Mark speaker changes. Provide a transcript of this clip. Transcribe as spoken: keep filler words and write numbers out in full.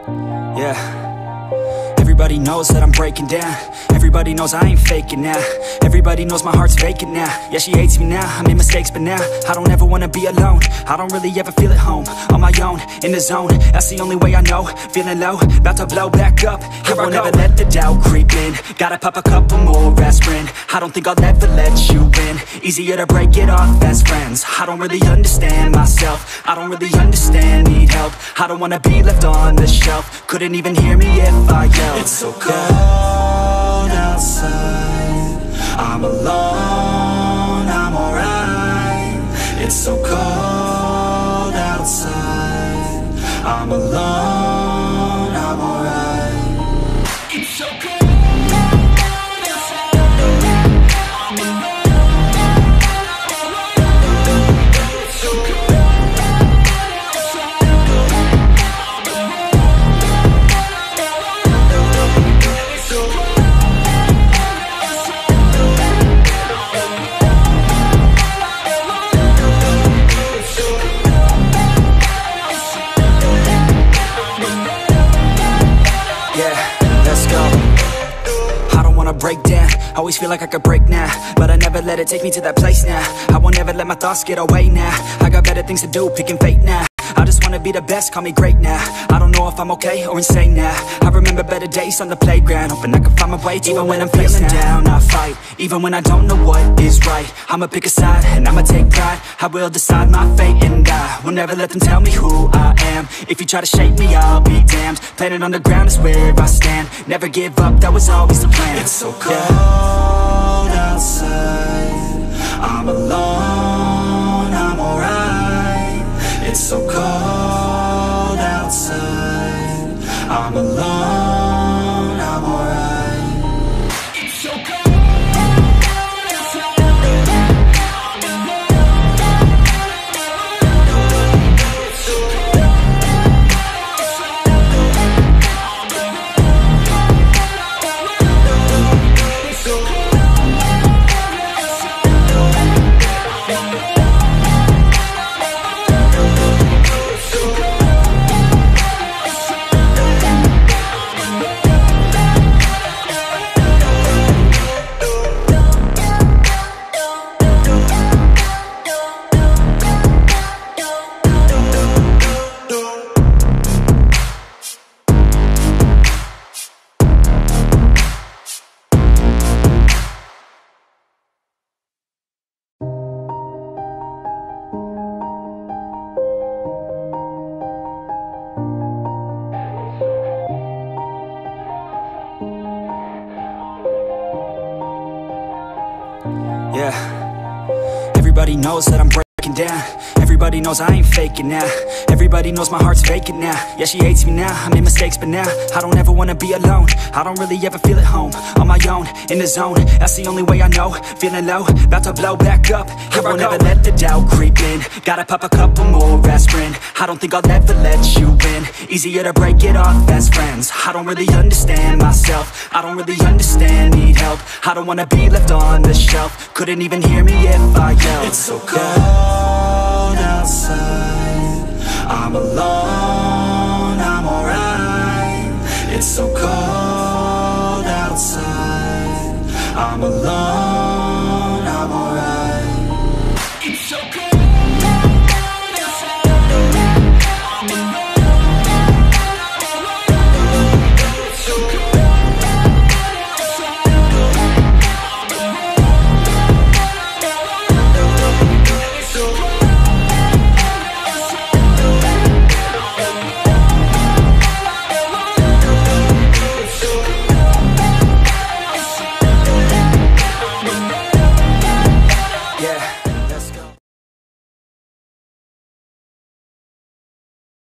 Speaker 1: Yeah. Everybody knows that I'm breaking down. Everybody knows I ain't faking now. Everybody knows my heart's vacant now. Yeah, she hates me now, I made mistakes but now I don't ever wanna be alone. I don't really ever feel at home. On my own, in the zone, that's the only way I know. Feeling low, about to blow back up. Here I won't ever let the doubt creep in. Gotta pop a couple more aspirin. I don't think I'll ever let you in. Easier to break it off best friends. I don't really understand myself. I don't really understand, need help. I don't wanna be left on the shelf. Couldn't even hear me if I yelled. It's so cold outside, I'm alone, I'm alright. It's so cold outside, I'm alone, I'm alright. It's so cold. Break down, always feel like I could break now, but I never let it take me to that place now. I won't ever let my thoughts get away now. I got better things to do, picking fate now. I just wanna be the best, call me great now. I don't know if I'm okay or insane now. I remember better days on the playground, hoping I can find my way. Even when I'm feeling down, I fight. Even when I don't know what is right, I'ma pick a side and I'ma take pride. I will decide my fate and I will never let them tell me who I am. If you try to shake me, I'll be damned. Planet on the ground is where I stand. Never give up, that was always the plan. It's so cold yeah. outside, I'm alone, I'm alright. It's so cold outside, I'm alone, I'm alright. It's so cold. Yeah. Everybody knows that I'm breaking down. Everybody knows I ain't faking now. Everybody knows my heart's vacant now. Yeah, she hates me now, I made mistakes but now I don't ever wanna be alone. I don't really ever feel at home. On my own, in the zone, that's the only way I know. Feeling low, about to blow back up. Here I won't ever let the doubt creep in. Gotta pop a couple more aspirin. I don't think I'll ever let you in. Easier to break it off best friends. I don't really understand myself. I don't really understand, need help. I don't wanna be left on the shelf. Couldn't even hear me if I yelled. It's so cold outside, I'm alone, I'm alright. It's so cold outside, I'm alone.